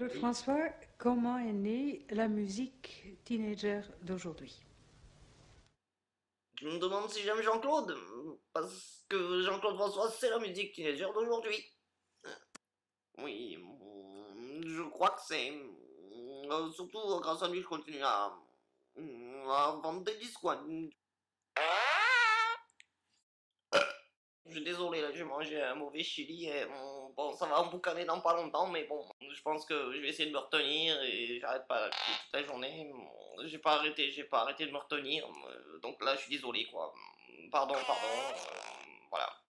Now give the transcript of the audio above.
Claude Oui. François, comment est née la musique teenager d'aujourd'hui? Tu me demandes si j'aime Jean-Claude? Parce que Jean-Claude François, c'est la musique teenager d'aujourd'hui. Oui, je crois que c'est. Surtout grâce à lui, je continue à vendre des disques, quoi. Je suis désolé, là, j'ai mangé un mauvais chili et bon, ça va emboucaner dans pas longtemps, mais bon, je pense que je vais essayer de me retenir et j'arrête pas toute la journée. J'ai pas arrêté de me retenir, donc là, je suis désolé, quoi. Pardon, voilà.